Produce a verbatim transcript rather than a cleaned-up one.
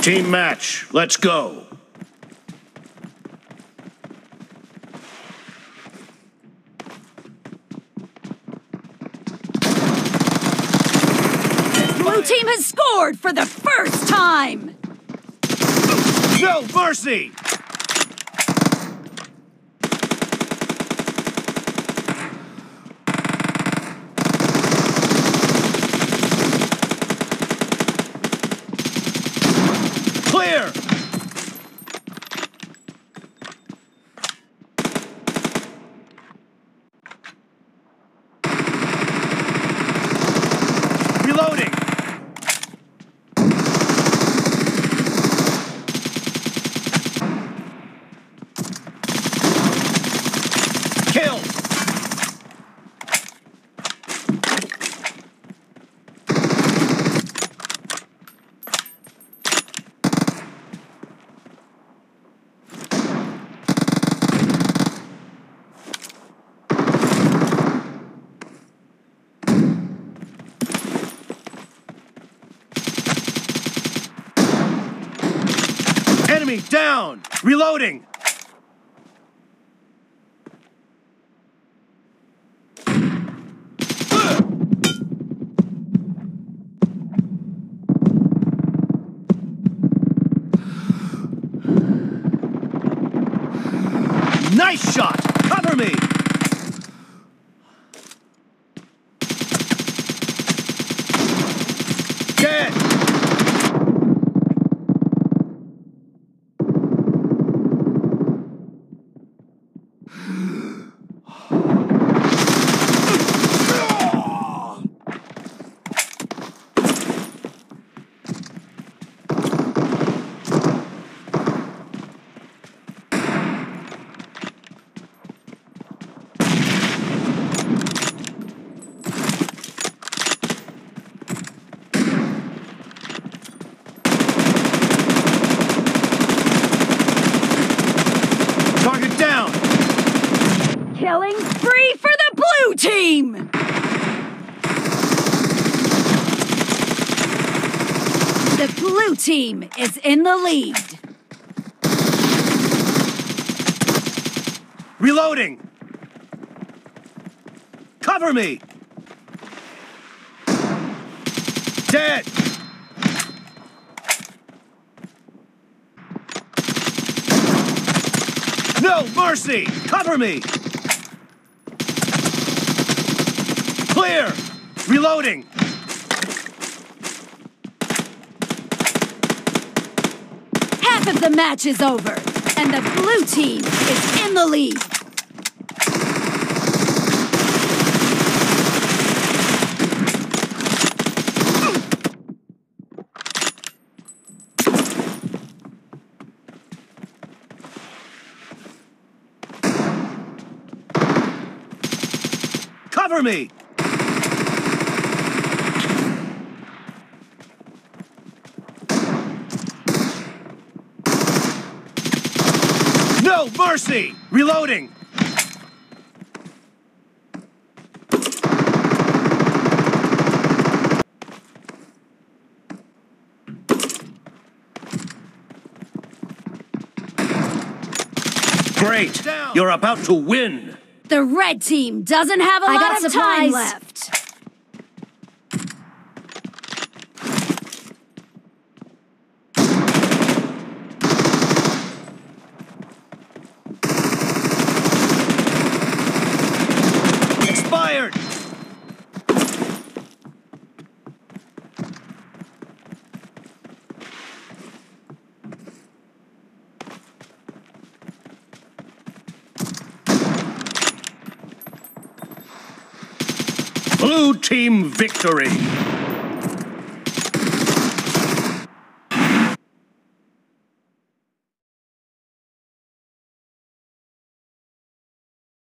Team match, let's go. Blue team has scored for the first time! No mercy! Clear! Reloading! Kill! Enemy down! Reloading! Nice shot! Cover me! Dead! Target down! Killing spree for the blue team! The blue team is in the lead. Reloading! Cover me! Dead! No mercy! Cover me! Clear! Reloading! Half of the match is over, and the blue team is in the lead. Cover me! No mercy! Reloading! Great! You're about to win! The red team doesn't have a I lot got of supplies. time left. Expired! Blue team victory!